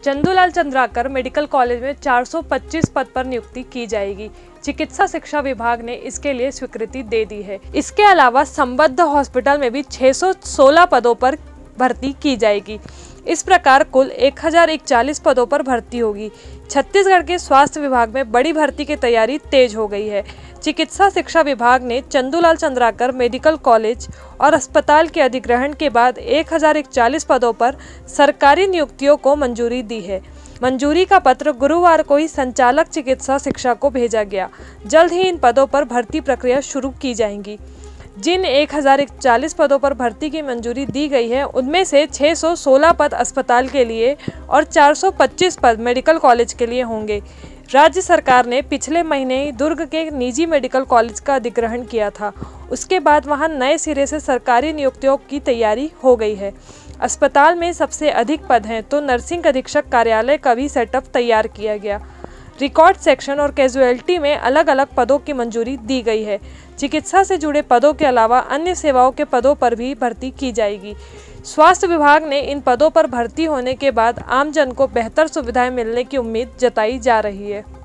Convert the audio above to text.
Chandulal Chandrakar medical college में 425 पद पर नियुक्ति की जाएगी। चिकित्सा शिक्षा विभाग ने इसके लिए स्वीकृति दे दी है। इसके अलावा संबद्ध हॉस्पिटल में भी 616 पदों पर भर्ती की जाएगी। इस प्रकार कुल 1041 पदों पर भर्ती होगी। छत्तीसगढ़ के स्वास्थ्य विभाग में बड़ी भर्ती की तैयारी तेज हो गई है। चिकित्सा शिक्षा विभाग ने चंदूलाल चंद्राकर मेडिकल कॉलेज और अस्पताल के अधिग्रहण के बाद 1041 पदों पर सरकारी नियुक्तियों को मंजूरी दी है। मंजूरी का पत्र गुरुवार को ही संचालक चिकित्सा शिक्षा को भेजा गया। जल्द ही इन पदों पर भर्ती प्रक्रिया शुरू की जाएगी। जिन 1041 पदों पर भर्ती की मंजूरी दी गई है, उनमें से 616 पद अस्पताल के लिए और 425 पद मेडिकल कॉलेज के लिए होंगे। राज्य सरकार ने पिछले महीने ही दुर्ग के निजी मेडिकल कॉलेज का अधिग्रहण किया था। उसके बाद वहां नए सिरे से सरकारी नियुक्तियों की तैयारी हो गई है। अस्पताल में सबसे अधिक पद हैं, तो नर्सिंग अधीक्षक कार्यालय का भी सेटअप तैयार किया गया। रिकॉर्ड सेक्शन और कैजुअलिटी में अलग अलग पदों की मंजूरी दी गई है। चिकित्सा से जुड़े पदों के अलावा अन्य सेवाओं के पदों पर भी भर्ती की जाएगी। स्वास्थ्य विभाग ने इन पदों पर भर्ती होने के बाद आमजन को बेहतर सुविधाएं मिलने की उम्मीद जताई जा रही है।